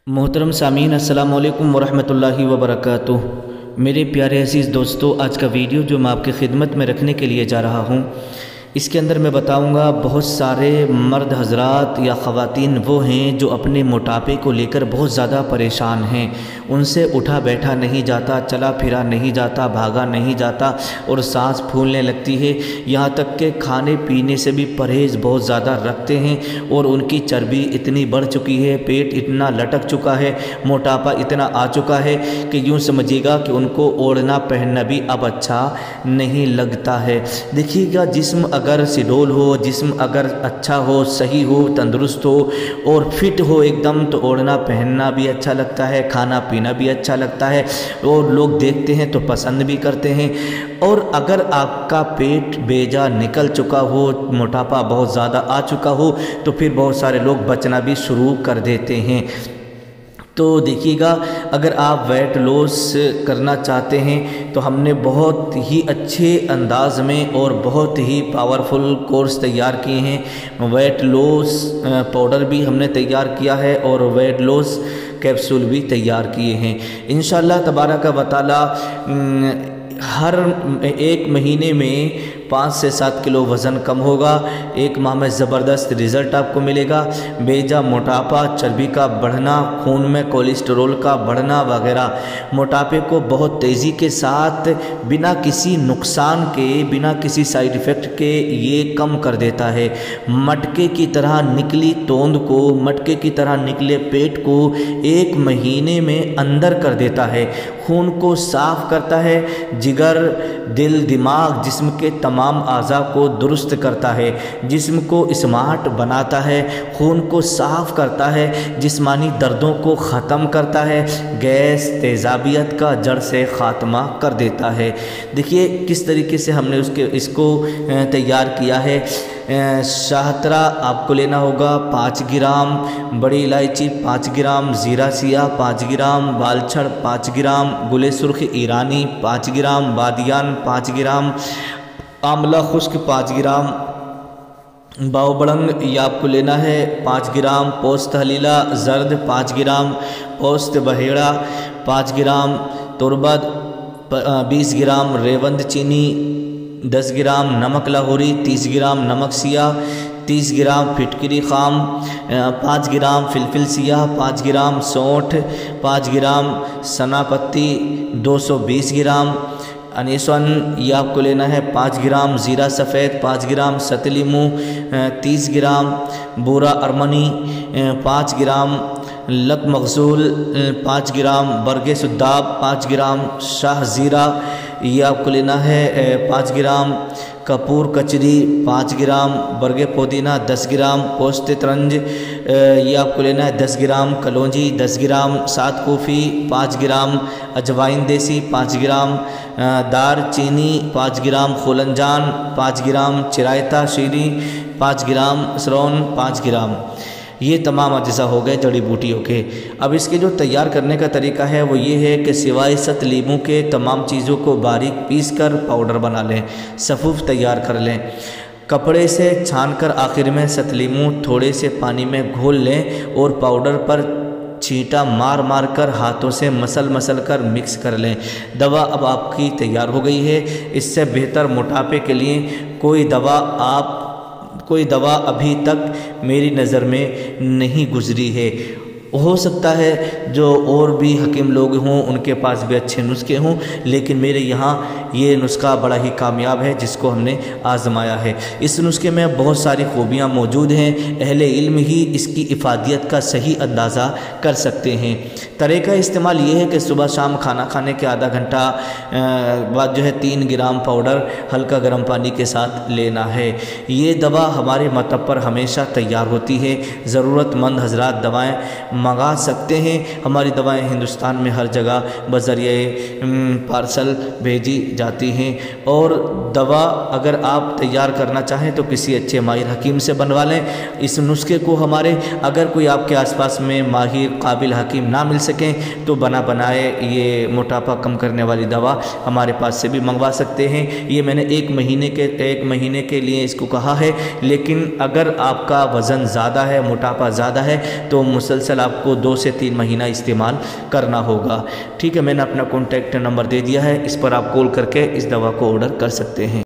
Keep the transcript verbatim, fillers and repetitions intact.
मोहतरम सामीन अस्सलाम वालेकुम वरहमतुल्लाहि वबरकातुह। मेरे प्यारे अज़ीज़ दोस्तों, आज का वीडियो जो मैं आपकी खिदमत में रखने के लिए जा रहा हूँ, इसके अंदर मैं बताऊंगा बहुत सारे मर्द हजरात या ख़वातीन वो हैं जो अपने मोटापे को लेकर बहुत ज़्यादा परेशान हैं। उनसे उठा बैठा नहीं जाता, चला फिरा नहीं जाता, भागा नहीं जाता और सांस फूलने लगती है। यहाँ तक कि खाने पीने से भी परहेज़ बहुत ज़्यादा रखते हैं और उनकी चर्बी इतनी बढ़ चुकी है, पेट इतना लटक चुका है, मोटापा इतना आ चुका है कि यूँ समझिएगा कि उनको ओढ़ना पहनना भी अब अच्छा नहीं लगता है। देखिएगा, जिस्म अगर सिडोल हो, जिस्म अगर अच्छा हो, सही हो, तंदुरुस्त हो और फिट हो एकदम, तो ओढ़ना पहनना भी अच्छा लगता है, खाना पीना भी अच्छा लगता है और लोग देखते हैं तो पसंद भी करते हैं। और अगर आपका पेट बेजा निकल चुका हो, मोटापा बहुत ज़्यादा आ चुका हो, तो फिर बहुत सारे लोग बचना भी शुरू कर देते हैं। तो देखिएगा, अगर आप वेट लॉस करना चाहते हैं तो हमने बहुत ही अच्छे अंदाज में और बहुत ही पावरफुल कोर्स तैयार किए हैं। वेट लॉस पाउडर भी हमने तैयार किया है और वेट लॉस कैप्सूल भी तैयार किए हैं। इंशाअल्लाह तबारक व तआला हर एक महीने में पाँच से सात किलो वज़न कम होगा। एक माह में ज़बरदस्त रिज़ल्ट आपको मिलेगा। बेजा मोटापा, चर्बी का बढ़ना, खून में कोलेस्टेरोल का बढ़ना वगैरह मोटापे को बहुत तेज़ी के साथ बिना किसी नुकसान के, बिना किसी साइड इफ़ेक्ट के ये कम कर देता है। मटके की तरह निकली तोंद को, मटके की तरह निकले पेट को एक महीने में अंदर कर देता है। खून को साफ़ करता है, जिगर, दिल, दिमाग, जिस्म के तमाम आज़ा को दुरुस्त करता है, जिस्म को स्मार्ट बनाता है, खून को साफ़ करता है, जिस्मानी दर्दों को ख़त्म करता है, गैस, तेज़ाबियत का जड़ से ख़ात्मा कर देता है। देखिए किस तरीके से हमने उसके इसको तैयार किया है। शाहतरा आपको लेना होगा पाँच ग्राम, बड़ी इलायची पाँच ग्राम, ज़ीरा सिया पाँच ग्राम, बालछड़ पाँच ग्राम, गुले सुर्ख ईरानी पाँच ग्राम, बादियान पाँच ग्राम, आंवला खुश्क पाँच ग्राम, बावबड़ंग ये आपको लेना है पाँच ग्राम, पोस्त हलीला जर्द पाँच ग्राम, पोस्त बहेड़ा पाँच ग्राम, तुरबत बीस ग्राम, रेवंद चीनी दस ग्राम, नमक लाहौरी तीस ग्राम, नमक सिया तीस ग्राम, फिटकरी खाम पाँच ग्राम, फिलफिल सिया पाँच ग्राम, सौंठ पाँच ग्राम, सना पत्ती दो सौ बीस ग्राम, अनीसन ये आपको लेना है पाँच ग्राम, ज़ीरा सफ़ेद पाँच ग्राम, सतलीमू तीस ग्राम, बूरा अरमनी पाँच ग्राम, लक मखजूल पाँच ग्राम, बरगे सुद्दाब पाँच ग्राम, शाह ज़ीरा ये आपको लेना है पाँच ग्राम, कपूर कचरी पाँच ग्राम, बरगे पुदीना दस ग्राम, पोस्ते तरंज ये आपको लेना है दस ग्राम, कलौंजी दस ग्राम, सात कूफ़ी पाँच ग्राम, अजवाइन देसी पाँच ग्राम, दार चीनी पाँच ग्राम, खुलंजान पाँच ग्राम, चिरायता शीरी पाँच ग्राम, सरौन पाँच ग्राम। ये तमाम अज्जा हो गए जड़ी बूटियों के। अब इसके जो तैयार करने का तरीका है वो ये है कि सिवाय सत लीमू के तमाम चीज़ों को बारीक पीस कर पाउडर बना लें, सफ़ूफ तैयार कर लें। कपड़े से छान कर आखिर में सतलीमू थोड़े से पानी में घोल लें और पाउडर पर छींटा मार मार कर हाथों से मसल मसल कर मिक्स कर लें। दवा अब आपकी तैयार हो गई है। इससे बेहतर मोटापे के लिए कोई दवा आप कोई दवा अभी तक मेरी नज़र में नहीं गुजरी है। हो सकता है जो और भी हकीम लोग हों उनके पास भी अच्छे नुस्खे हों, लेकिन मेरे यहाँ ये नुस्खा बड़ा ही कामयाब है जिसको हमने आजमाया है। इस नुस्खे में बहुत सारी खूबियाँ मौजूद हैं। अहले इल्म ही इसकी इफ़ादियत का सही अंदाज़ा कर सकते हैं। तरीक़ा इस्तेमाल ये है कि सुबह शाम खाना खाने के आधा घंटा बाद जो है तीन ग्राम पाउडर हल्का गर्म पानी के साथ लेना है। ये दवा हमारे मतब पर हमेशा तैयार होती है। ज़रूरतमंद हजरात दवाएँ मंगा सकते हैं। हमारी दवाएं हिंदुस्तान में हर जगह बज़रिए पार्सल भेजी जाती हैं। और दवा अगर आप तैयार करना चाहें तो किसी अच्छे माहिर हकीम से बनवा लें। इस नुस्खे को हमारे अगर कोई आपके आसपास में माहिर काबिल हकीम ना मिल सकें तो बना बनाए ये मोटापा कम करने वाली दवा हमारे पास से भी मंगवा सकते हैं। ये मैंने एक महीने के एक महीने के लिए इसको कहा है, लेकिन अगर आपका वज़न ज़्यादा है, मोटापा ज़्यादा है तो मुसलसल आप आपको दो से तीन महीना इस्तेमाल करना होगा। ठीक है, मैंने अपना कॉन्टैक्ट नंबर दे दिया है, इस पर आप कॉल करके इस दवा को ऑर्डर कर सकते हैं।